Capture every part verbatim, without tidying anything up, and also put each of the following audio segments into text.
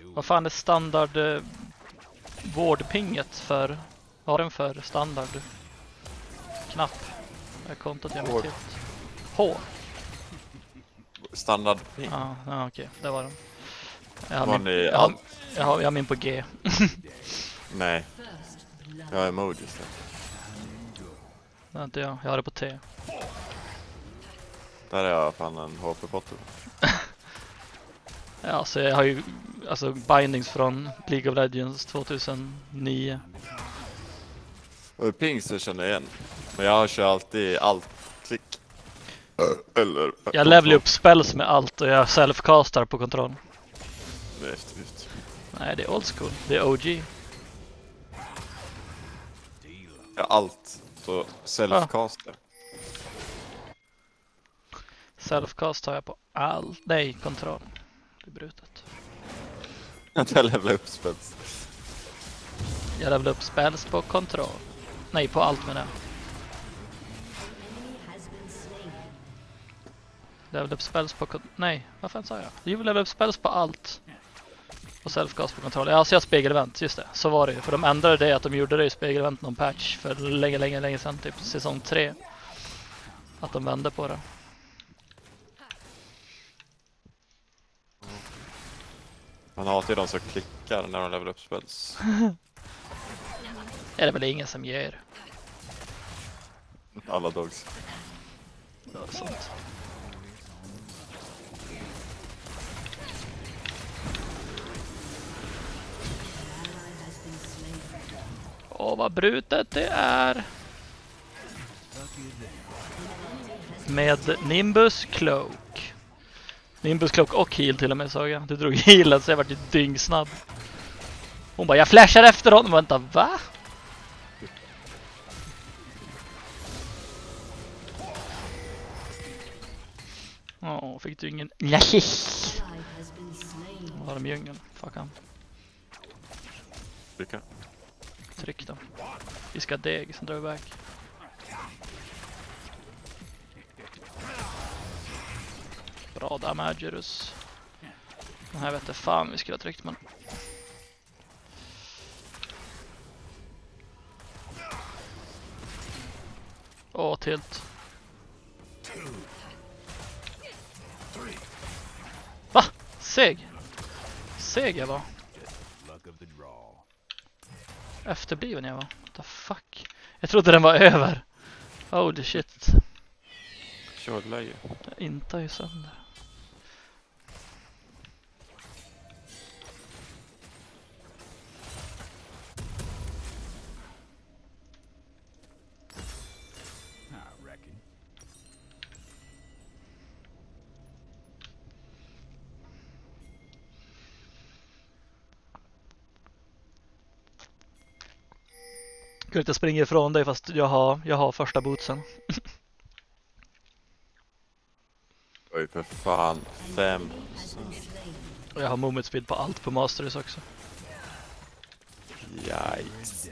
Vad fan är standard eh, vårdpinget för? Vad har den för standard knapp? Jag kontot jag mitt helt. H. Standard ping. Ja, ja okej, det var den. Jag har Var min, ni jag har, allt? jag har, jag har min på G. Nej. Jag har emojis där. Det är inte jag, jag har det på T. Där är jag fan en H P-potter. Ja, så jag har ju alltså bindings från League of Legends tjugohundranio. Och ping så känner jag igen. Men jag kör alltid allt klick. Eller... Jag levelar upp spells med allt och jag self-castar på kontroll. Det är eftervift. Nej, det är old school. Det är O G. Ja, allt. Så self-caster. Self-cast har jag på all... Nej, kontroll. Det är brutet. Jag levelar upp spets. Jag levelar upp spells på kontroll. Nej, på allt med det. Level upp spells på... Nej, vad fan sa jag? Jo, level upp spells på allt. Och self-cast på kontroll. Ja, så jag spegelvänt, just det. Så var det ju. För de ändrade det att de gjorde det i spegelvänt någon patch för länge, länge, länge sedan. Typ säsong tre. Att de vände på det. Man hatar ju de som klickar när de levelar upp spels. Är det väl ingen som ger. Alla dogs. Ja, sånt. Åh, vad brutet det är. Med Nimbus Cloak. Nimbus Cloak och heal till och med, såg jag. Du drog healen så jag var typ dyngsnabb. Hon bara, jag flashar efter honom. Vänta, va? Åh, fick du ingen... Nej! Vad har de i djungeln? Fuck han. Vilka? Tryck dem. Vi ska deg, sen drar vi iväg. Bra damagerus. Den här vet jag fan vi skulle ha tryckt, men... Åh, tilt. Va? Seg? Seg jag var. Efterbliven jag var. What the fuck? Jag trodde den var över. Holy shit. Körde ju. Jag inte ju sönder. Gud, att jag springer ifrån dig fast jag har, jag har första bootsen. Oj, för fan. Fem. Och jag har movement speed på allt på Masters också. Yikes.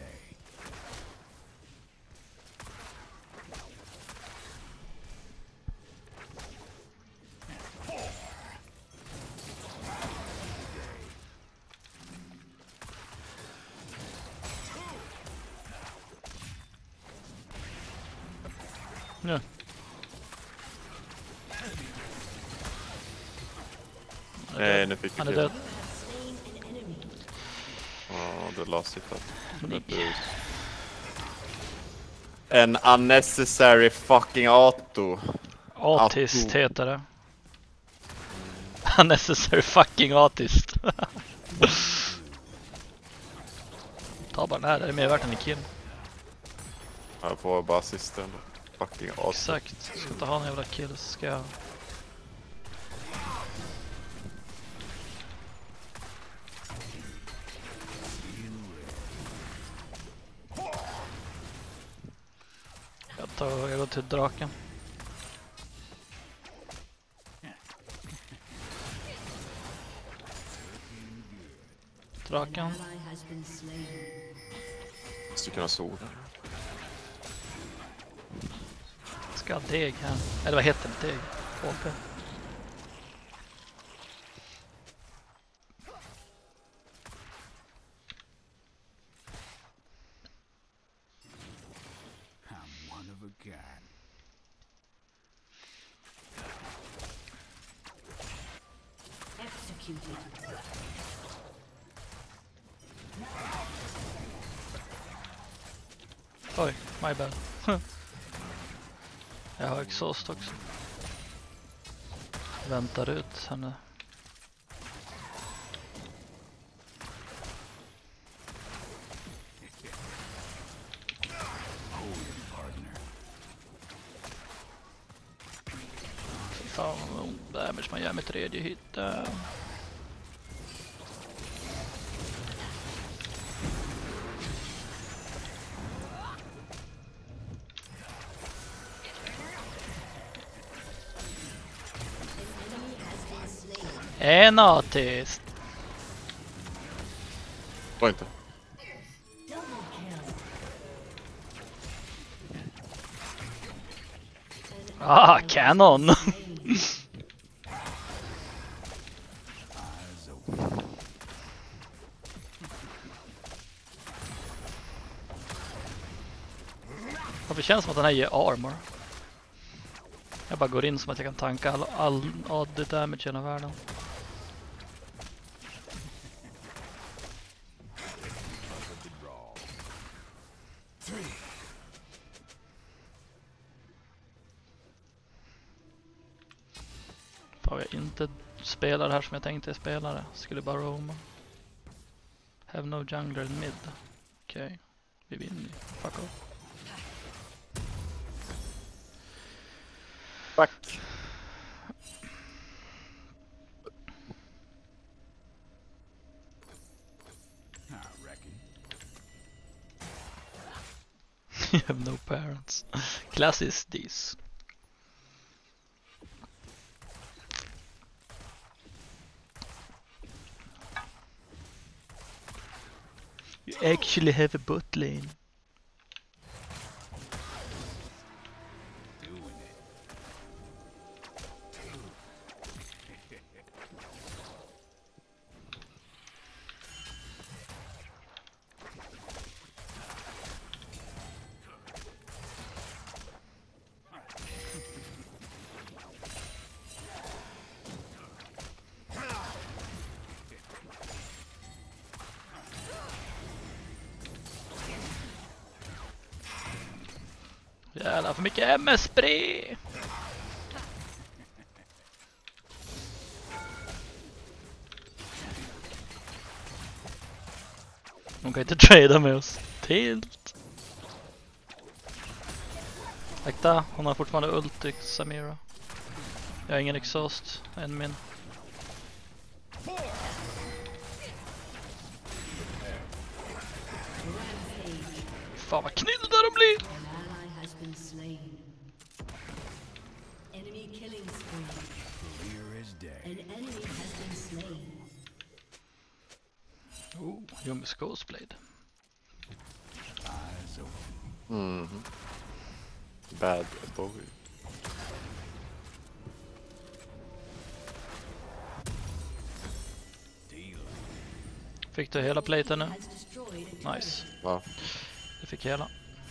Ja. Nej, nu fick vi Han är kill. död. Ja, det lades sitt Nej. En unnecessary fucking auto. Autist Auto. heter det. Unnecessary fucking autist. Ta bara den här, det är mer värt än en kill. Jag får bara assisten. Fucking auto. Exakt, ska inte ha någon jävla kill, ska jag... Jag tar, jag går till draken. Draken. Måste kunna sola. Ska ha deg här. Eller vad heter det? Deg? H P. executed. Oj, my bad. Jag har exhaust också. Väntar ut henne. Fy fan vad ont damage man gör med tredje hitten. En artist. Var inte. Ah, canon. Det känns som att den här ger armor. Jag bara går in som att jag kan tanka all, all, all the damage i hela världen. Fan, jag inte spelar det här som jag tänkte spela det. Skulle bara roama. Have no jungler in mid. Okej, okay. Vi vinner. Fuck off. Fuck. You have no parents. Class is this. You actually have a bot lane. Jävlar för mycket M S-spray. De kan inte trada med oss. Tilt. Akta, hon har fortfarande ult i Samira. Jag har ingen exhaust än min. Fan vad knyllda de blir. Oh, Yumi's Ghostblade. Mm. Bad boy. Fick du hela platen nu? Nice. Ja. Du fick hela.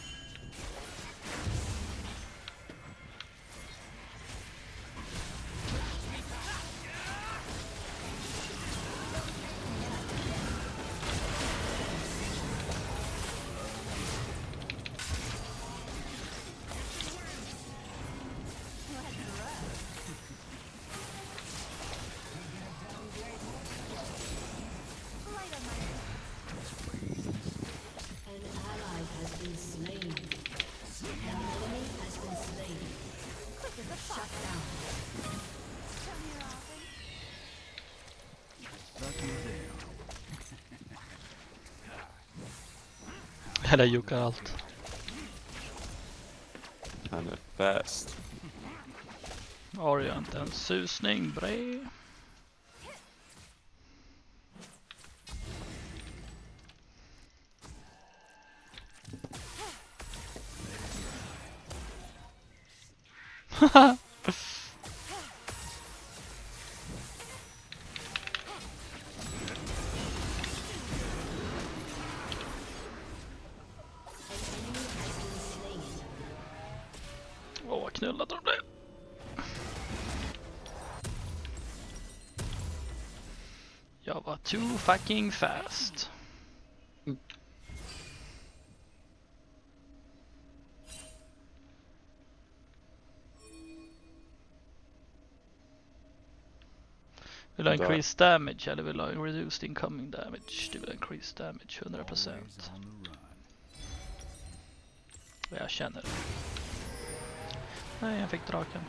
Eller juckar allt. Han är fast. Har jag inte en susning, bre. Haha. Åh, vad knullade de blev. Jag var too fucking fast. Vill du ha increased damage eller vill du ha reduced incoming damage? Du vill ha increased damage hundra procent. Jag känner det. Nej, jag fick draken.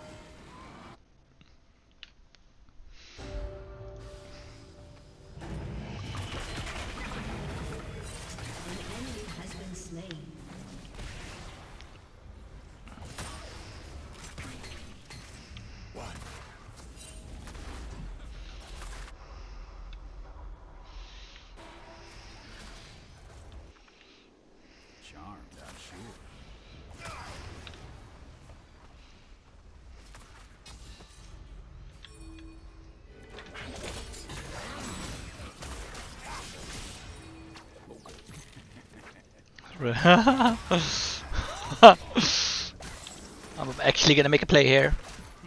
I'm actually gonna make a play here.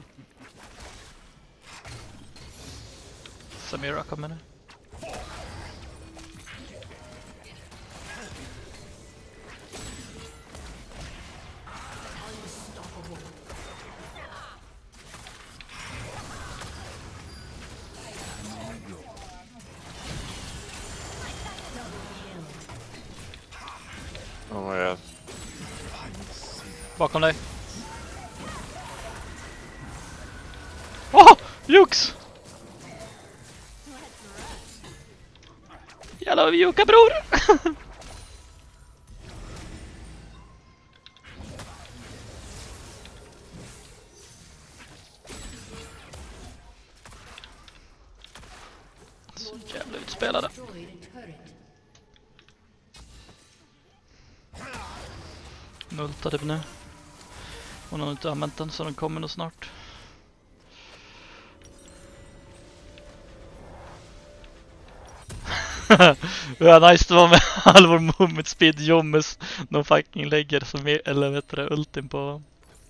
Samira kommer nu. Oh my god. Bakom dig. Åh! Oh, Jux! Jävla Juka bror! Så jävla utspelade. Multa typ nu. Hon har inte använt den så den kommer nog snart. Det var nice det var med all vår movement speed Jommes. De fucking lägger som är, eller vet du, ultim på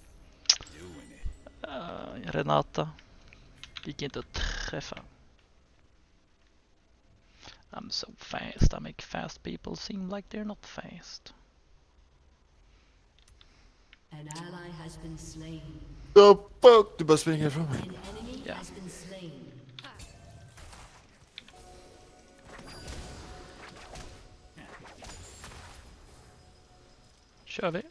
uh, Renata. Gick inte att träffa. I'm so fast. I make fast people seem like they're not fast. An ally has been slain. The fuck? Du bara springer ifrån mig. An enemy Yeah. has been slain. Kör vi.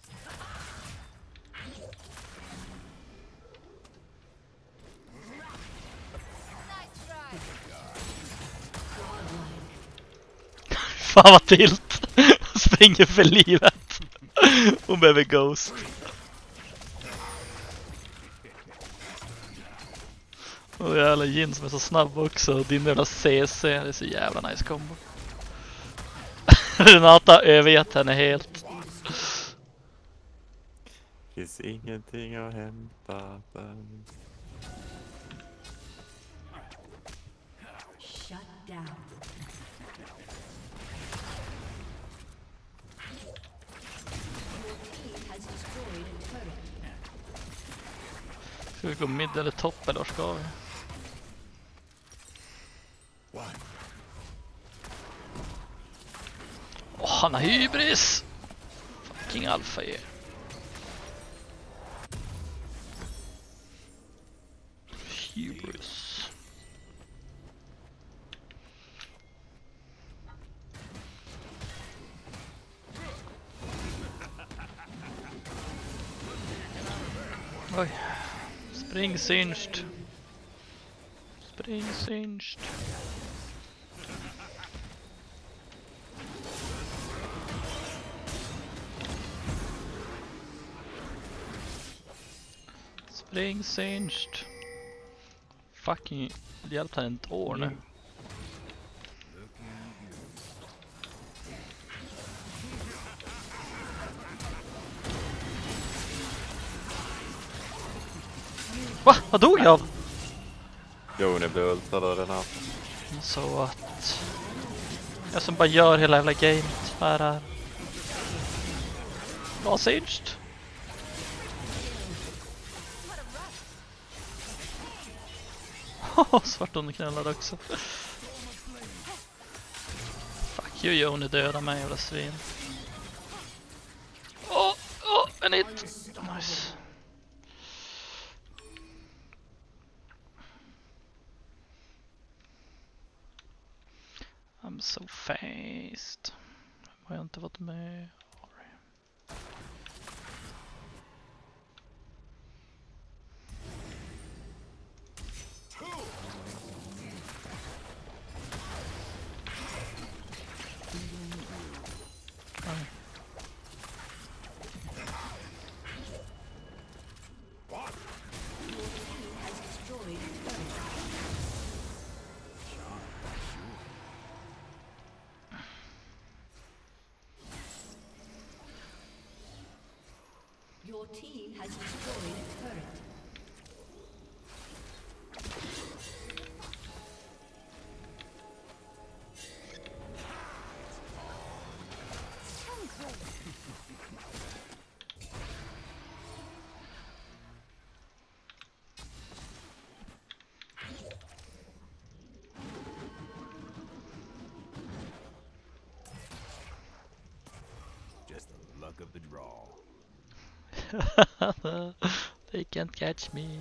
Fan vad tilt. Springer för livet. Hon behöver ghost. Och jävla Jin som är så snabb också. Din jävla C C. Det är så jävla nice combo. Renata övergett henne helt. Finns ingenting att hämta där. Shut down. Your team has destroyed a turret. Ska vi gå mid eller topp eller var ska vi? Åh, oh, han har hybris! Fucking alpha är. Hybris. Oj. Spring singed. Spring singed. Spring singed. Fucking hjälpt henne ett år nu. Va? Vad dog jag av? Jo, ni blev ultad av den här. Så att jag som bara gör hela jävla gamet. Vad är det här? Bra singed. Svart underknällad också. Fuck you, Joni, döda mig, jävla svin. Åh, oh, åh, oh, en hit. Nice. I'm so fast. Har jag inte varit med? Your team has destroyed a turret. Just the luck of the draw. They can't catch me.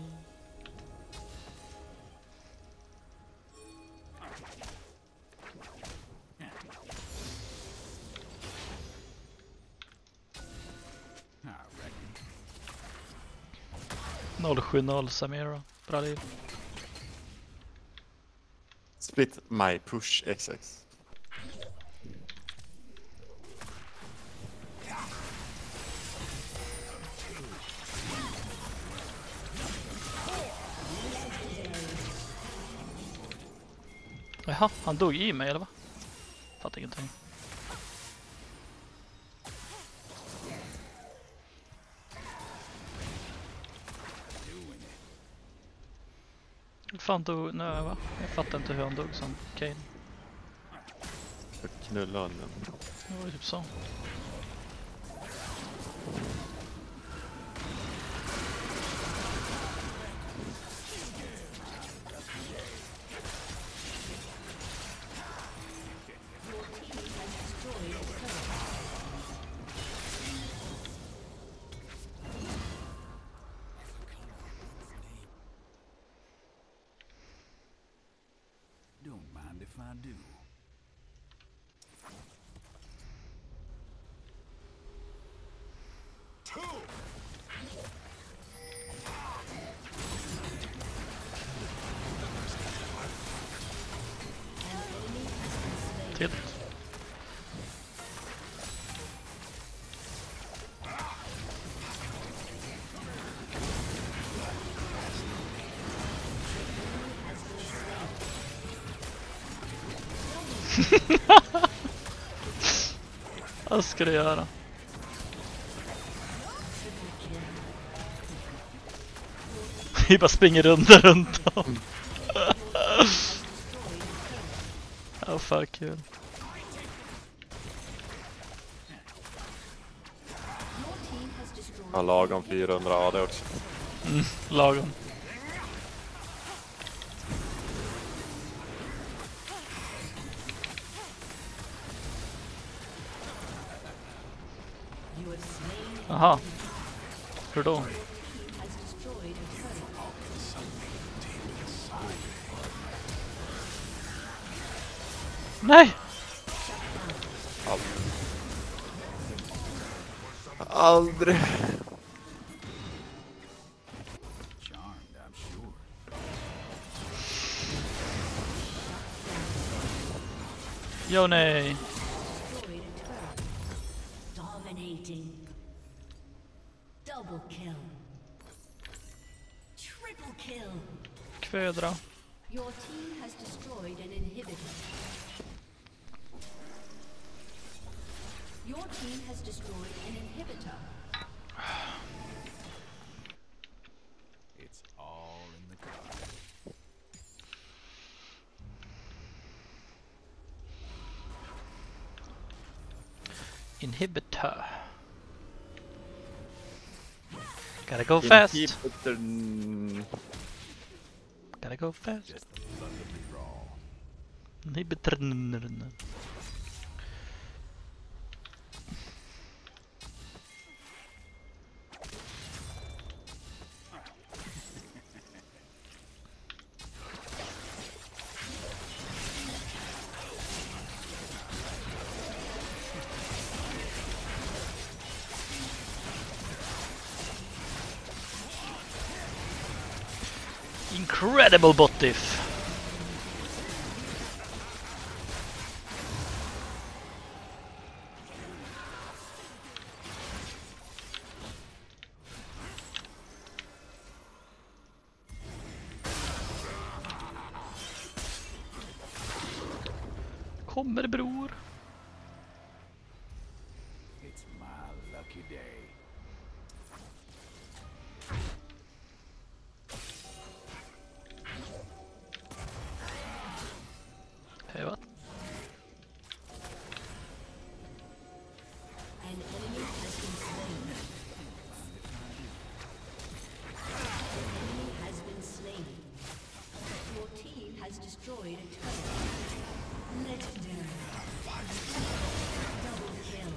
noll sju noll Samira. Bra liv. Split my push X X. Jaha, han dog i mig eller va? Fattar ingenting. Fan dog, nej va? Jag fattar inte hur han dog som Kane. Jag knullar honom. Det var ju typ så. Don't mind if I do. Till. Vad ska du göra? Vi bara springer runt och runt om. Ja, fan kul. Har lagom fyrahundra A D också. Mm, lagom. Aha. Hur då? Nej! Aldrig. Charmed, I'm sure. Jo nej. Dominating. Double kill. Triple kill. Kvädra. Your team has destroyed an inhibitor. Your team has destroyed an inhibitor. It's all in the cards. Inhibitor. Gotta go fast. Inhibitor. Gotta go fast. Just the luck of the draw. Nibbetrnrn. Incredible bot diff. Kommer bror. It's my lucky day. Hej va? An enemy has been slain. An enemy has been slain. Your team has destroyed a turret. Legendary. Double kill.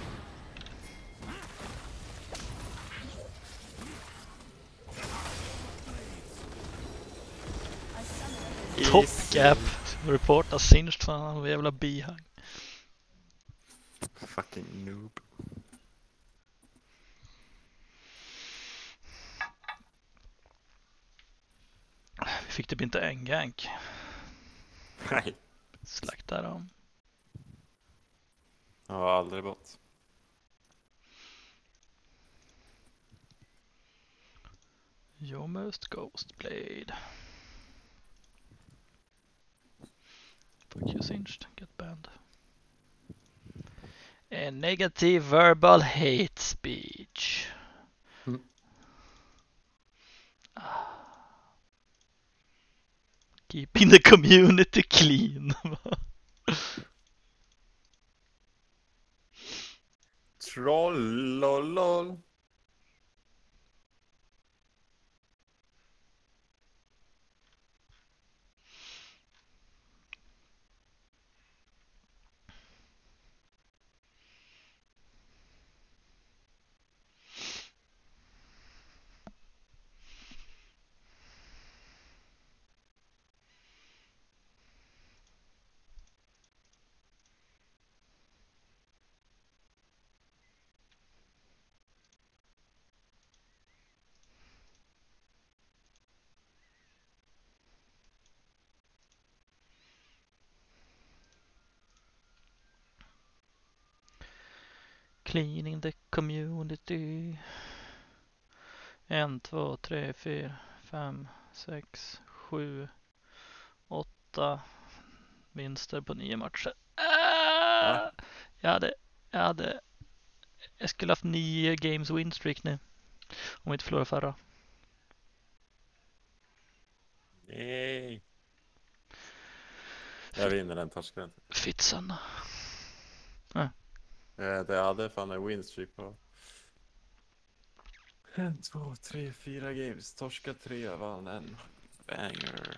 A summoner has Top gap. Reporta singed fan av jävla bihang. Fucking noob. Vi fick typ inte en gank. Nej. Slaktar dem. Jag har aldrig bott. You must ghost blade. Fuck you singed. Get banned. A negative verbal hate speech. Mm. Ah. Keeping the community clean. Trollolol. Cleaning the community. En, två, tre, fyra, fem, sex, sju, åtta vinster på nio matcher. Ah! Jag hade, jag hade, jag skulle haft nio games win streak nu. Om vi inte förlorade förra. Nej. Jag vinner den torskaren. Fitsan. Eh, Det hade fan en winstreak på en, två, tre, fyra games. Torska tre, vann en. Banger.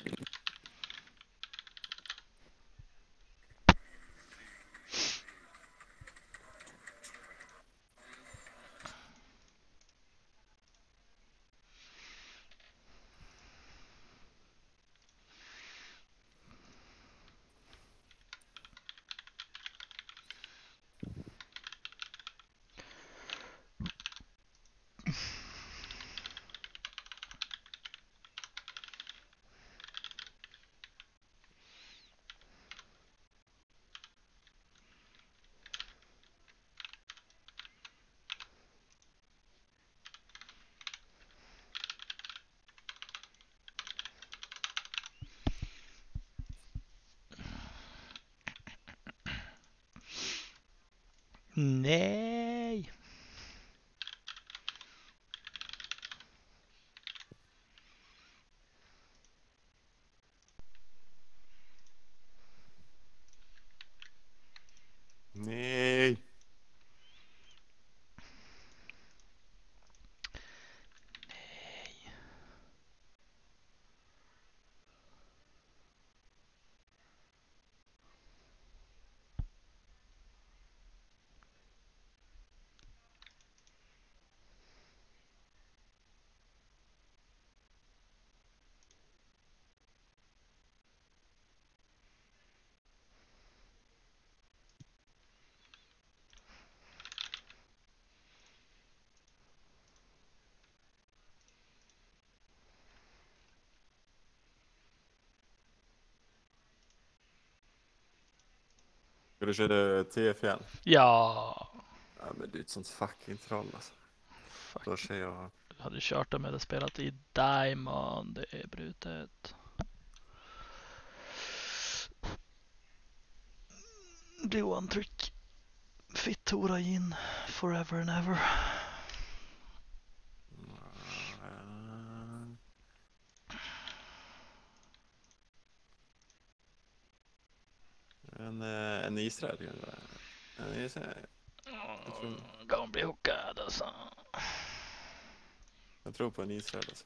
Nej. Nej. Ska du köra T F igen? Ja, Ja, men du är ett sånt fucking troll alltså. fuck. Då ser jag... Jag hade kört det med det spelat i Diamond. Det är brutet. Blue one trick. Fit Tora in forever and ever. En, eh, en Israel kan det vara. En Israel. Jag tror, Kommer bli hookad alltså. jag tror på en Israel alltså.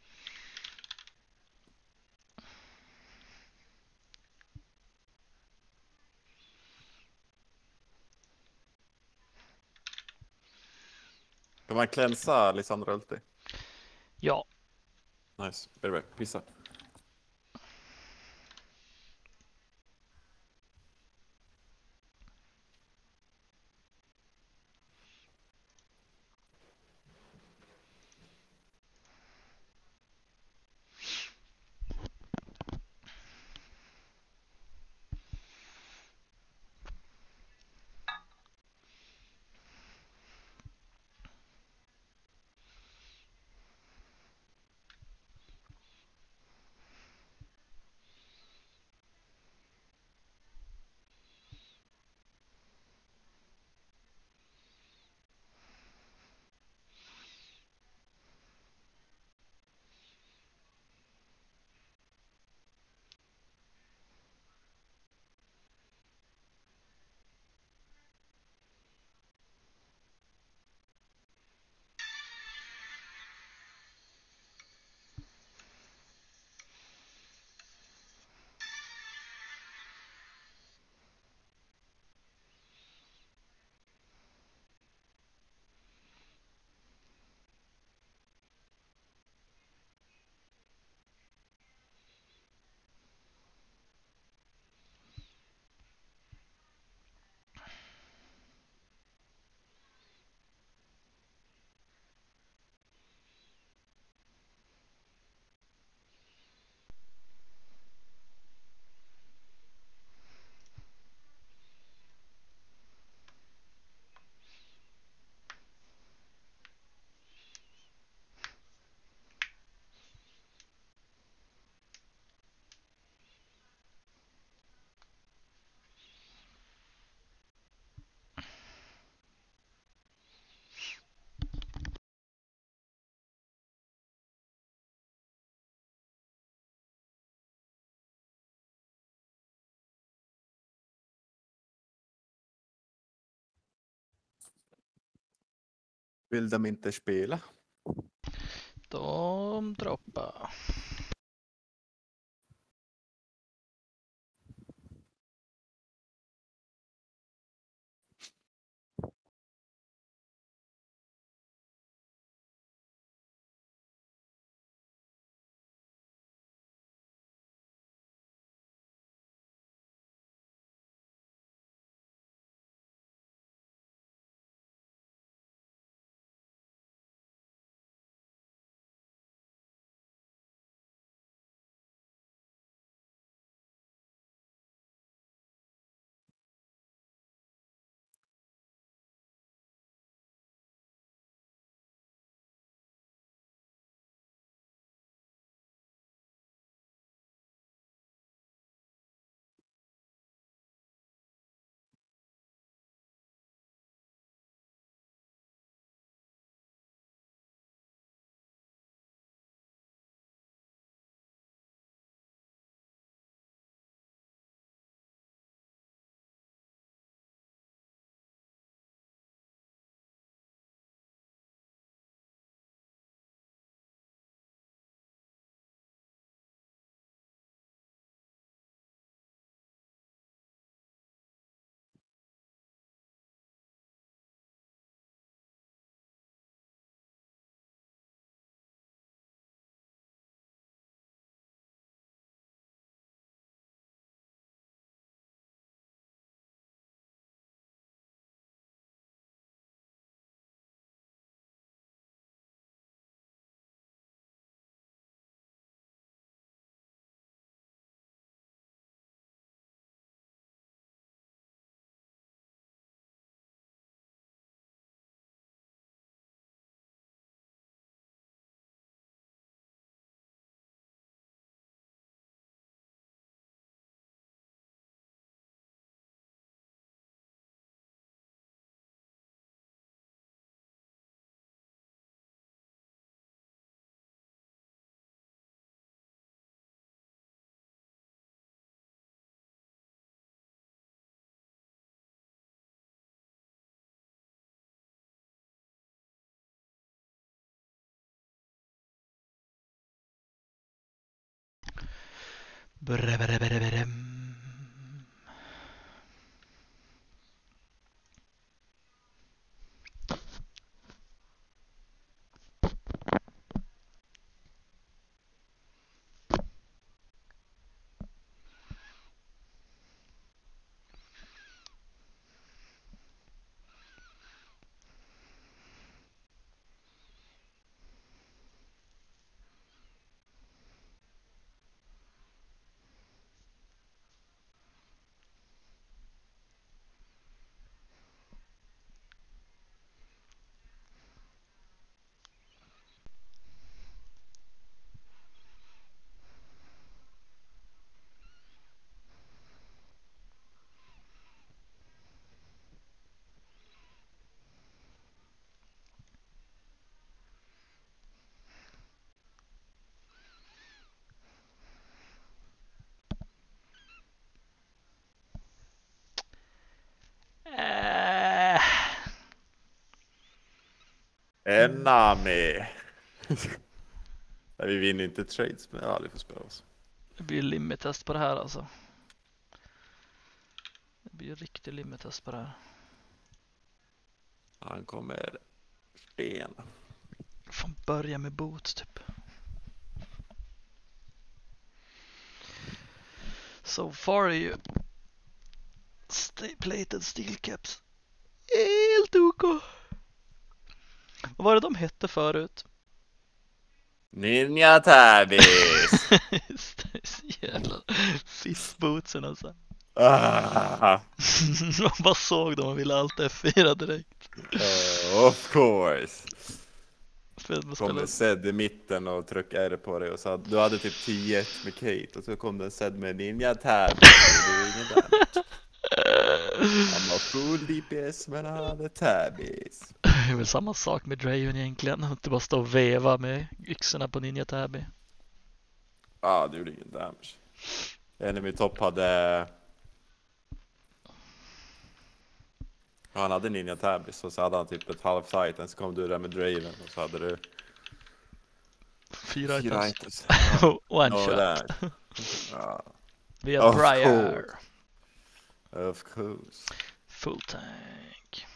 Kan man klänsa Lisandra Ulti? Ja. Nice. Berber, pissa. Vill de inte spela? De droppar. Brä, brä, brä, brä. Äh. Enami. Nej, vi vinner inte trades, men ja, det får spela oss. Det blir limit-test på det här alltså. Det blir riktig limit-test på det här. Han kommer sten. Fan, börja med boots typ. So far är ju plated steel caps helt OK. Vad var det de hette förut? Ninja Tabis. Just det, så jävla fistbootsen alltså. Ah, Man bara såg dem och ville allt F fyra direkt. uh, of course. För att man Kom spelar- en Zed i mitten och tryck R på det och så hade, du hade typ tio ett med Kate och så kom det en Zed med Ninja Tabis. Det är ingen där. Han var full D P S men han hade Tabis. Det är väl samma sak med Draven egentligen. Att du bara står och veva med yxorna på Ninja Tabby. Ja, ah, det gjorde ingen damage. Enemy top hade... Han hade Ninja Tabis och så hade han typ ett half titan, så kom du där med Draven och så hade du Fyra fyra items. items. One Ja, shot. där. Ja, Via Of Briar. course. of course. Full tank.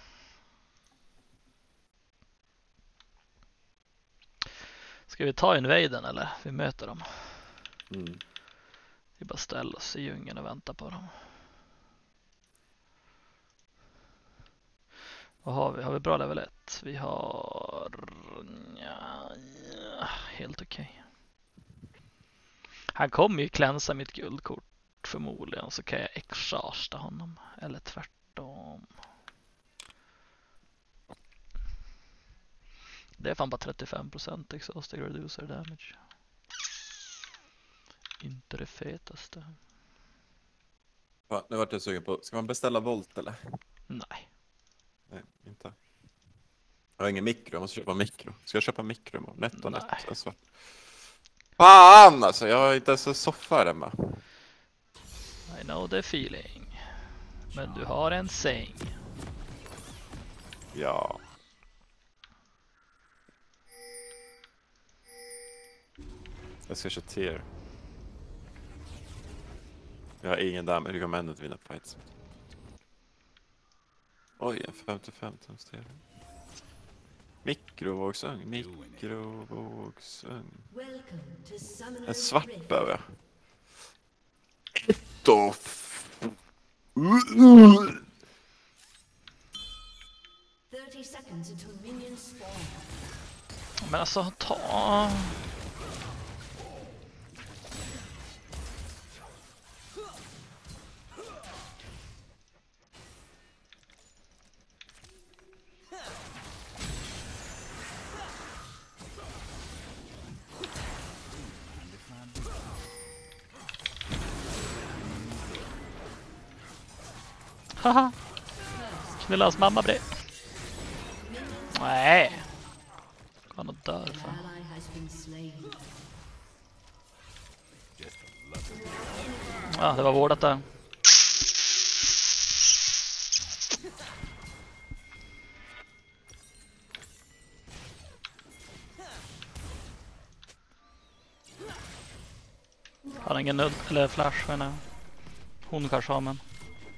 Ska vi ta invaden eller? Vi möter dem. Mm. Vi bara ställer oss i djungeln och väntar på dem. Vad har vi? Har vi bra level ett? Vi har... Ja, ja, helt okej. Han kommer ju klänsa mitt guldkort förmodligen, så kan jag exhausta honom. Eller tvärtom. Det är fan bara trettiofem procent exhausting reducer damage. Inte det fetaste. Ja, nu vart jag sugen på, ska man beställa volt eller? Nej. Nej, inte. Jag har ingen mikro, jag måste köpa mikro. Ska jag köpa mikro imorgon? Netto, Nej. netto. Alltså. Fan alltså, jag har inte ens en soffa här hemma. I know the feeling. Men du har en säng. Ja. Jag ska köra tier. Jag har ingen damage, jag kommer ändå inte vinna fights. Oj, en femtiofem tums tier. Mikrovågsugn, mikrovågsugn. Welcome to Summoner's En svart Rift. behöver jag. Ett off. thirty seconds until minions spawn. Men alltså, ta... Haha. Knulla hans mamma bredvid. Nej. Han har dör An fan. ally has been slain. Ja, det var vårdat där. Har ingen nudd eller flash, henne. Hon kanske har, men...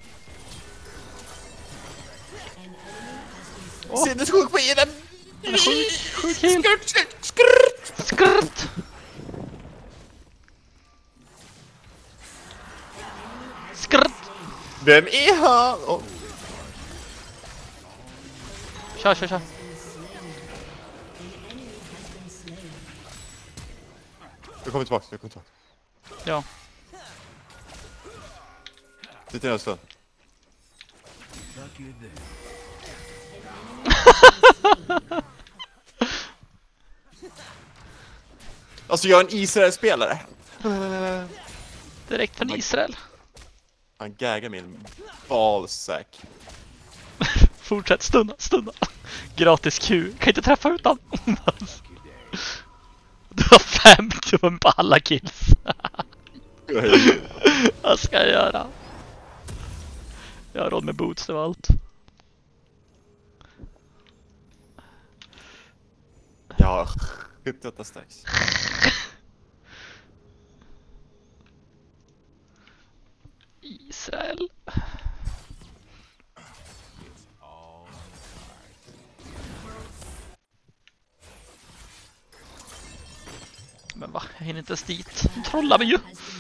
Oh. Sinnessjuk på i den! Sjuk, sjuk kill! Skrt, skrt! Skrrt! Skrrt! Vem är han? Oh. Kör, kör, kör. Jag kommer tillbaka, jag kommer tillbaka. Ja. Sitter jag en stund. Lucky day. Alltså jag är en Israel-spelare. Direkt från Israel. Han gaggar min ballsack. Fortsätt stunna, stunna. Gratis Q. Kan inte träffa utan. Du har fem tum på alla kills. Vad ska jag göra? Jag har råd med boots, det var allt. Ja, sjuttioåtta stacks. Israel. Men va? Jag hinner inte ens dit. De trollar mig ju.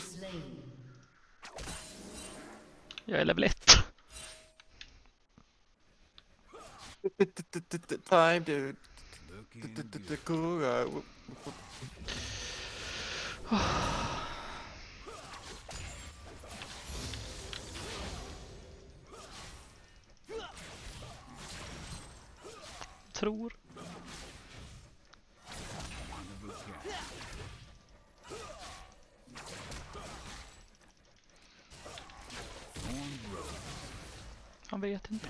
Jag är level ett. Time dude. Tror. Han vet inte.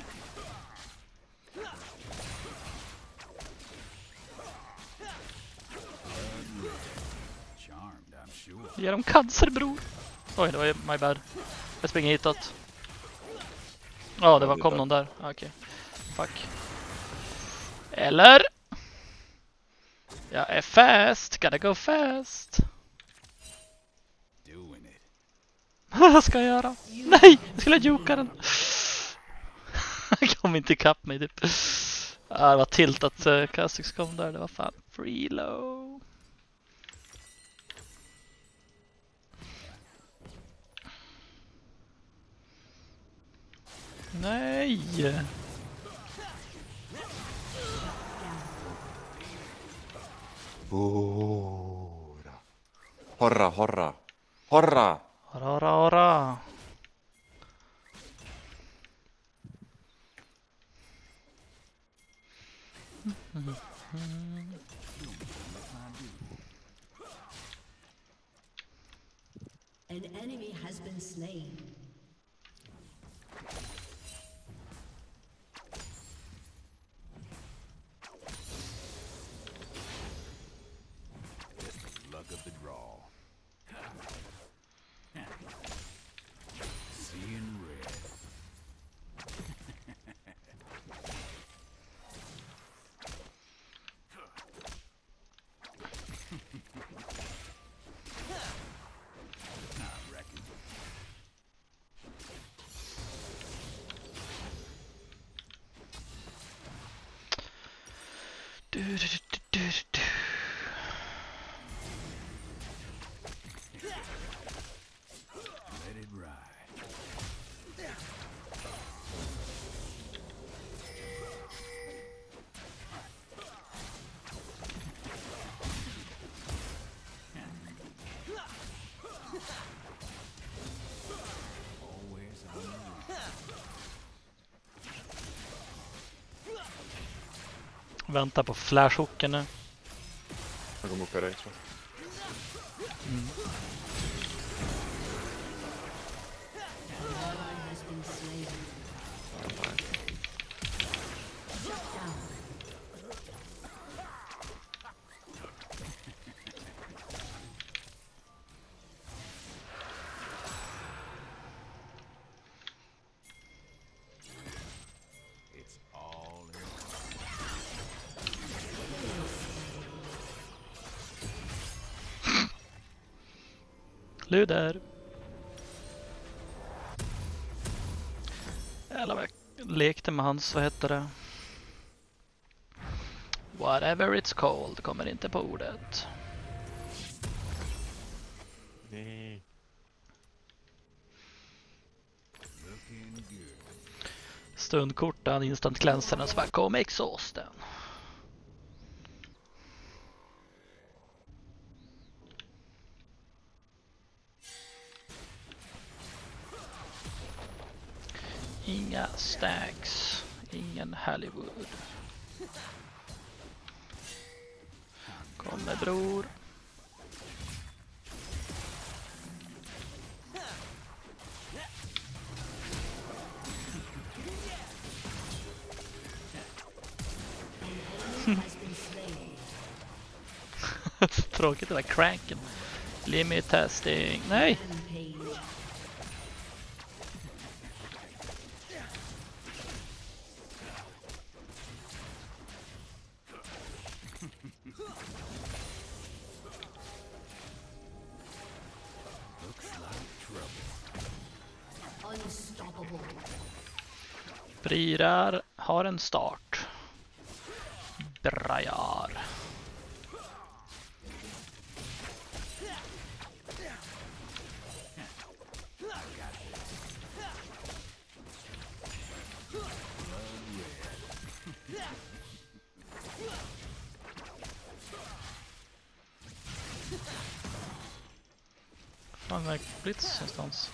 Charmed, I'm sure. Ge dem cancer, bror. Oj, det var ju my bad. Jag springer hitåt. Ja, det var kom någon där. Okej. Okay. Fuck. Eller? Jag är fast. Gotta go fast. Doing it. Vad ska jag göra? Nej, jag skulle joka den. Han kom inte ikapp mig typ. Ja, det var tilt att uh, Kha'Zix kom där. Det var fan freelow. Nej. Horra. Horra, horra. Horra. Ora, ora, ora. An enemy has been slain. Luck of the draw. Seeing red. I reckon. Du, du, du, du, du. Let it ride. Always on the run. Vänta på flashhooken nu. Jag kommer åka dig, tror jag. Mm. An ally has been slain. Shut down. It's all in. Luder. Jävlar vad jag lekte med hans, vad heter det? Whatever it's called, kommer inte på ordet. Nej. Looking good. Stundkorten, instant cleanser och så bara kom exhausten. Inga stacks, ingen Hollywood. Kommer bror. Tråkigt det där cranken. Limit testing. Nej! Rampage. Looks like trouble. Unstoppable. Brirar har en start. Brajar. Fan, är blitz någonstans?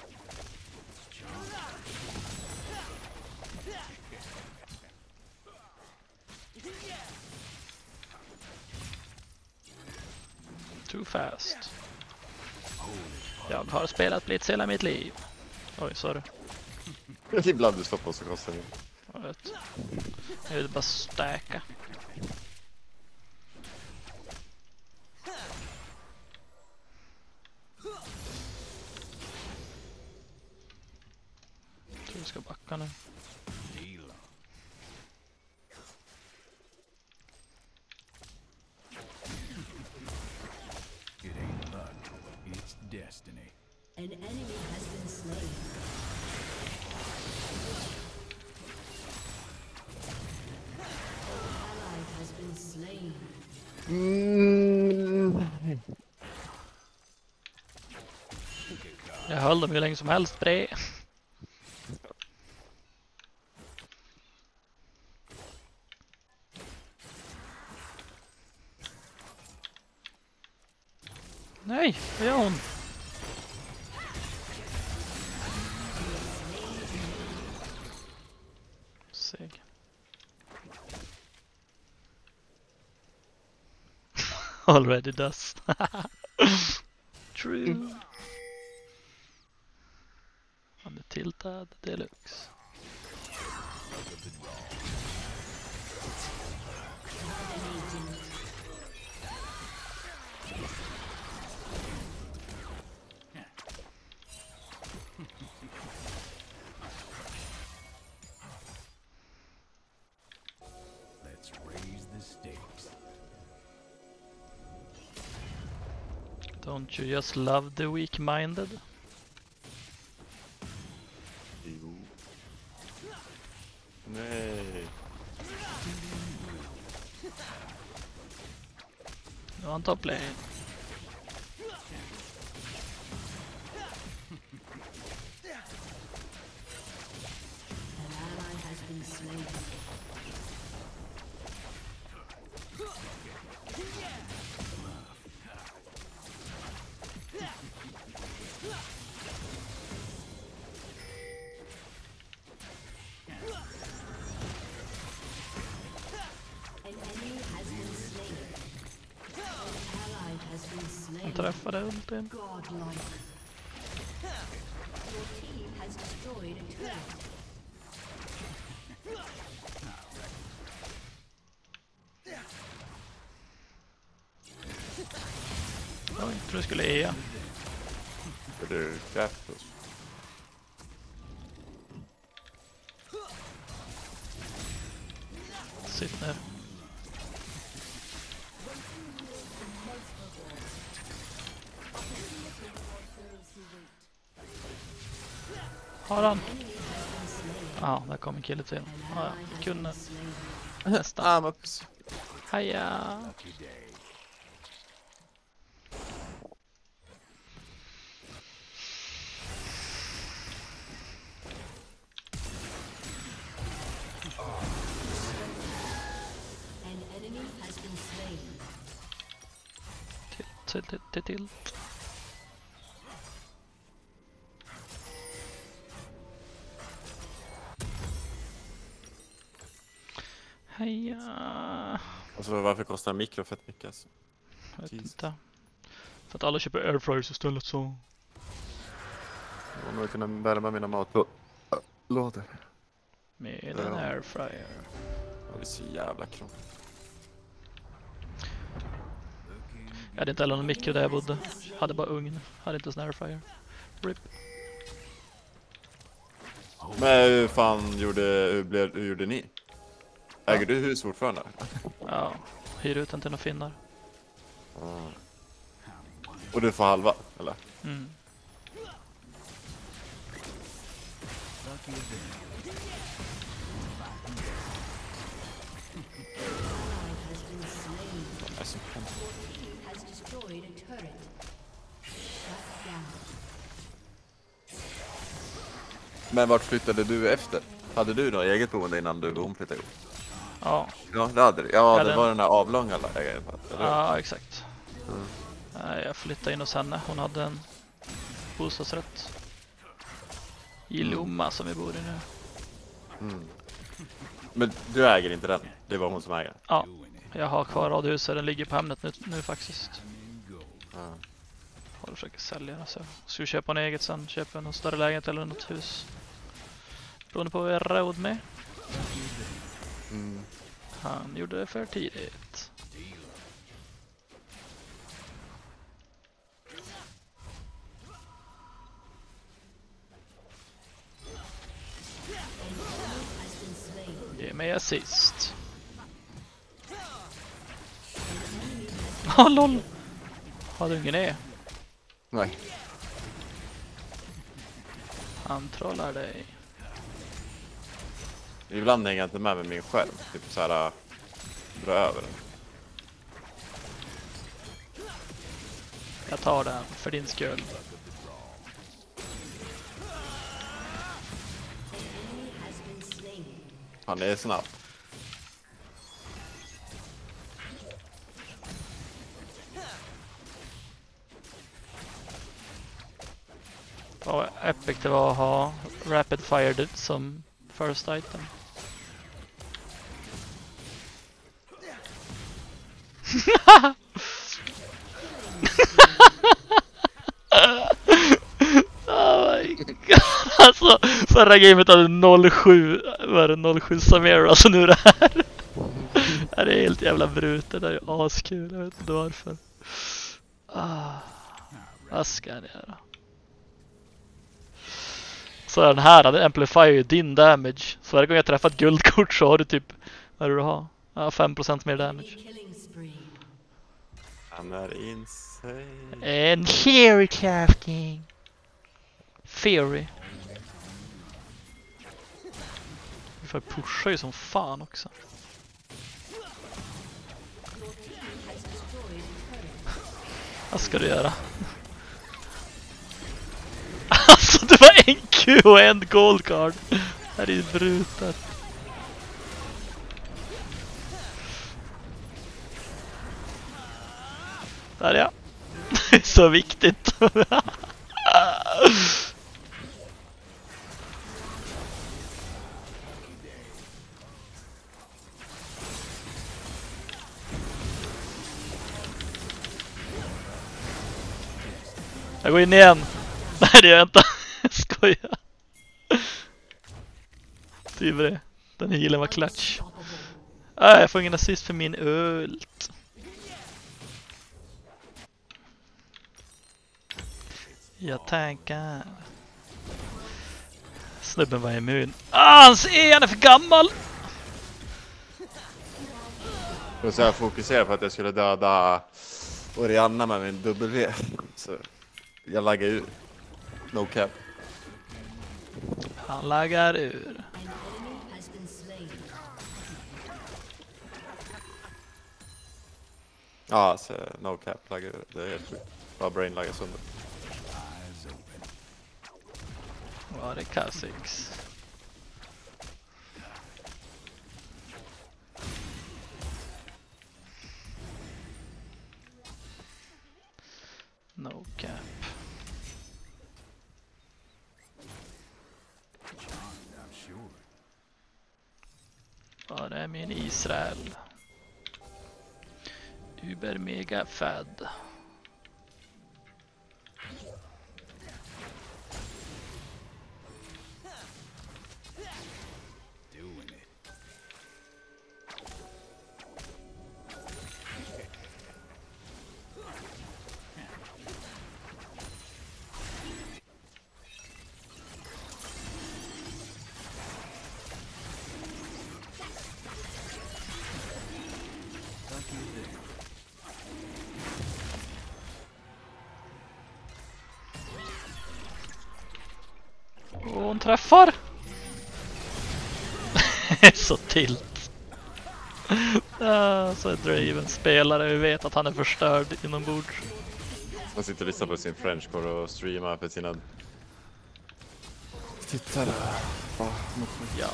Too fast. Jag har spelat blitz hela mitt liv. Oj, sorry. Ibland du stoppar så kostar det. Jag vet. Jag vill bara stacka. Jag tror vi ska backa nu. Deal. It ain't luck, it's destiny. An enemy has been slain. An ally has been slain. Jag höll dem hur länge som helst bre. Nej, vad gör hon? Seg. Already does. True. Han är tiltad deluxe. Let's raise the stakes. Don't you just love the weak-minded? Jo. Nej. Nu har han top lane. An ally has been slain. An enemy has been slain. An ally has been Han slain. träffade ultin. Godlike. Your team has destroyed a turret. Oj, jag tror jag skulle E. För du Kratos. Sitt ner. Har han? Ja, där kom en kille till. Ja, ja. Kunde. Nästan. Ah, ups. Haja. Lucky day. An enemy has been slain. Till, till, till, till. Heja. Alltså varför kostar en mikro fett mycket alltså? Jag vet Jesus. inte. För att alla köper airfryers istället så. Om jag kunde värma mina matlådor. Med en Ja. airfryer. Det är så jävla krångligt. Jag hade inte heller någon mikro där jag bodde. Hade bara ugn. Hade inte en airfryer. Rip. Men hur fan gjorde, hur, blev, hur gjorde ni? Äger du hus fortfarande? Ja, hyr ut den till några finnar. Ja. Och du får halva, eller? Mm. Lucky day. Ally has been slain. Alltså, Your team has destroyed a turret. Shut down. men vart flyttade du efter? Hade du något eget boende innan du omflyttade ihop? Ja, Ja, det hade du. Ja, Ja, det den- var den där avlånga lägenheten. eller hur? ja exakt. Mm. Nej, jag flyttade in hos henne. Hon hade en bostadsrätt. I Mm. Lomma som vi bor i nu. Mm. Men du äger inte den? Det var hon som äger den? Ja, Doing it. jag har kvar radhuset. Den ligger på Hemnet nu, nu faktiskt. And go. Ja. Har du försökt sälja den så. Ska vi köpa en eget sen? Köpa en större lägenhet eller något hus. Beroende på vad vi har råd med. Mm. Han gjorde det för tidigt. Has been slain. Ge mig assist. Ja, lol. Har du ingen E? Nej. Han trollar dig. Ibland hänger jag inte med med min skärm. Typ så här, dra över den. Jag tar den för din skull. Enemy has been slain. Han är snabb. Vad epic det var att ha Rapid Fire som first item. Oh my god. Alltså, förra gamet hade noll sju, var det noll sju Samira, så nu är det här. Det är helt jävla brutet, det är ju askul, jag vet inte varför. Ah, vad ska jag göra? Så den här hade amplifierar ju din damage. Så varje gång jag träffar ett guldkort så har du typ, vad är det du har? Ja, fem procent mer damage. Killing spree. Han är insane. En Theory crafting. Theory. Vi får pusha ju som fan också. Has destroyed a turret. Vad ska du göra? Alltså det var en Q och en gold card. Det här är ju brutet. Där är jag. Det är så viktigt. Jag går in igen. Nej det gör jag inte. Jag skojar. Typ det. Den healen var clutch. Ah, jag får ingen assist för min ult. Jag tankar. Snubben var immun. Ah, hans E, han är för gammal! Och så jag fokuserade på att jag skulle döda Orianna med min W. Så jag laggade ur. No cap. Han laggar ur. An enemy has been slain. Ja, alltså, no cap laggar. Det är helt sjukt. Bara brain laggar sönder. Eyes open. Var det Kha'Zix? No cap. Charmed, I'm sure. Var är min Israel? Uber mega fad. Doing it. Lucky there. Och hon träffar. Så tilt. Ah, så är Draven spelare. Vi vet att han är förstörd inombords. Man sitter och lyssnar på sin Frenchcore och streamar för sina tittare. Ja.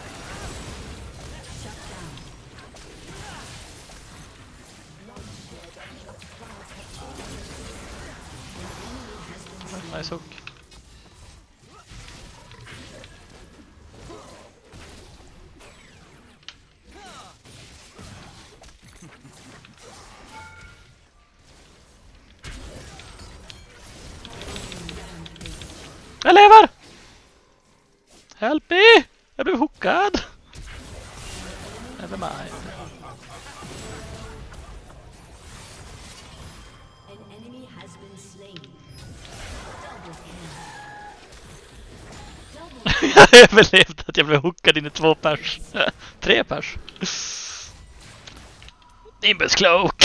Nice hook. Jag lever! Help me! Jag blev hookad! Never mind. An enemy has been slain. Double kill. Double Jag överlevde att jag blev hookad in i två pers. Tre pers. Nimbus cloak!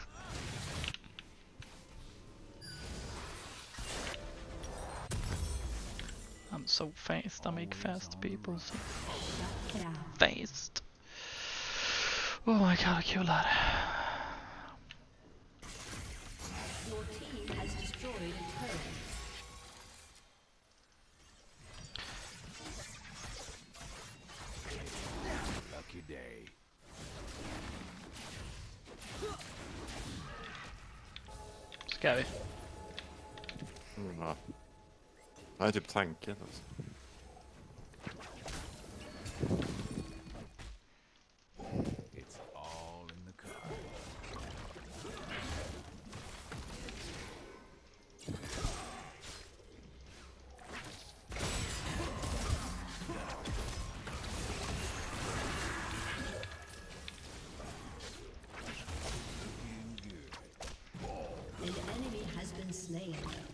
I'm so fast, I make fast people so kill. fast. Oh my god, vad kul det här. Your team has destroyed a turret. Lucky day. Ska vi? Mm, ja. Det är typ tanken alltså. It's all in the car. An enemy has been slain.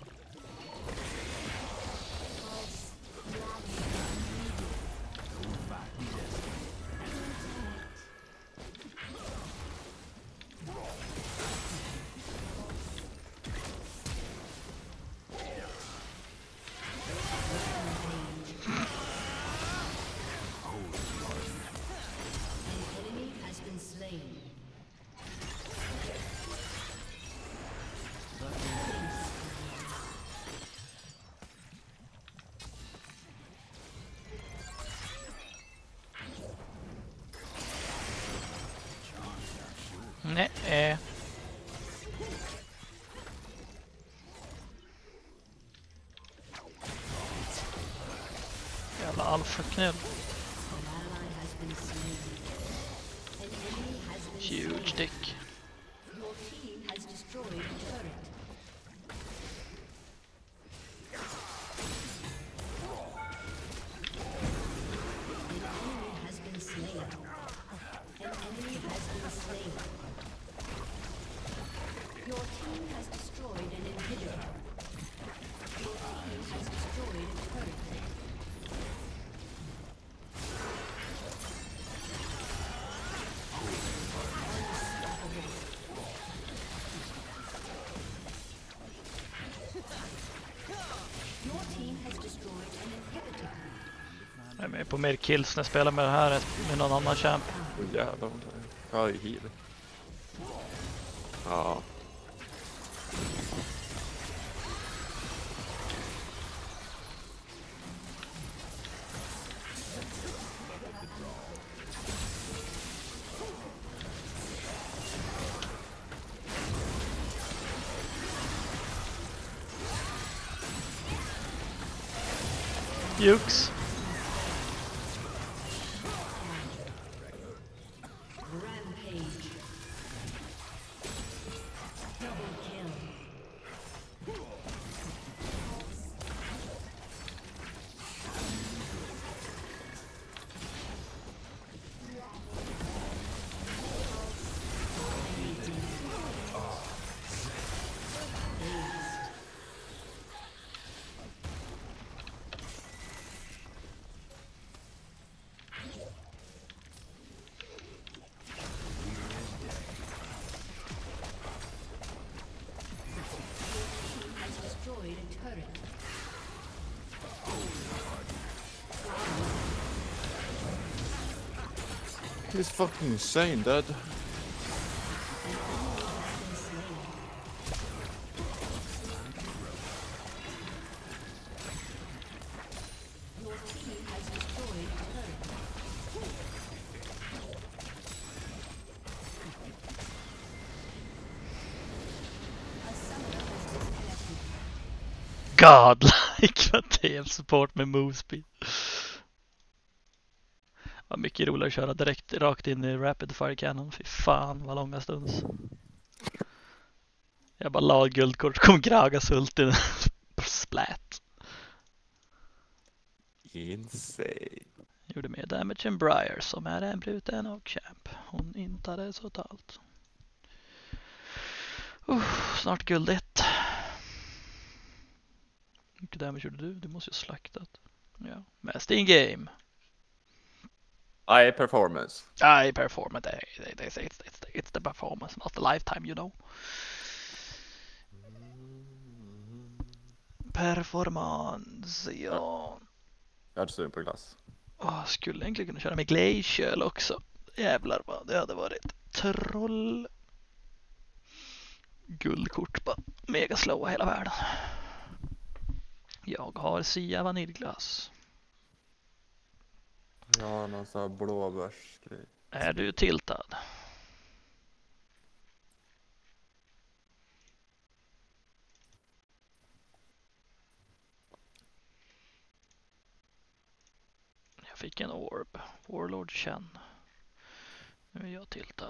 An enemy has been slain. Nej. Eh. Jävla alfaknull. An ally has been slain. An enemy has been slain. Huge dick. Your team has destroyed a turret. An enemy has been slain. An enemy has been slain. Your team has destroyed an inhibitor. Your team has destroyed a turret. Unstoppable. Jag är med på mer kills när jag spelar med det här än med någon annan champ. Åh jävlar. Jag har ju heal. Ja. Jux. Rampage. Double kill. Has destroyed a turret. He's fucking insane, dude. Your team has destroyed a turret. A summoner has disconnected. Godlike för T F support med movespeed. Var mycket roligare att köra direkt rakt in i Rapid Fire Cannon. Fy fan vad långa stunds. Jag bara la guldkort, kom Gragas ult i splat. Insane. Gjorde mer damage än Briar som är en bruten och champ. Hon intade totalt. Uh, snart guld ett. Hur mycket damage gjorde du? Du måste ju ha slaktat. Ja, mest in game. I performance. I perform it. It's, it's, it's, it's the performance, not the lifetime, you know. Performance, ja. Jag hade sugen på glass. Oh, skulle egentligen kunna köra med Glacial också. Jävlar vad det hade varit. Troll. Guldkort bara. Mega slow hela världen. Jag har Sia vaniljglass. Jag har någon sån här blåbärsgrej. Är du tiltad? Jag fick en orb. Warlord Chen. Nu är jag tiltad.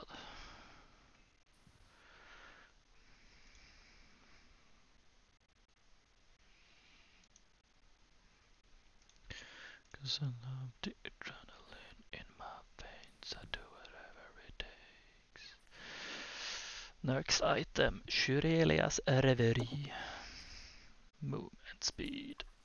Cause I love the adrenaline in my veins. I do whatever it takes. Next item. Shurelias Reverie. Movement speed.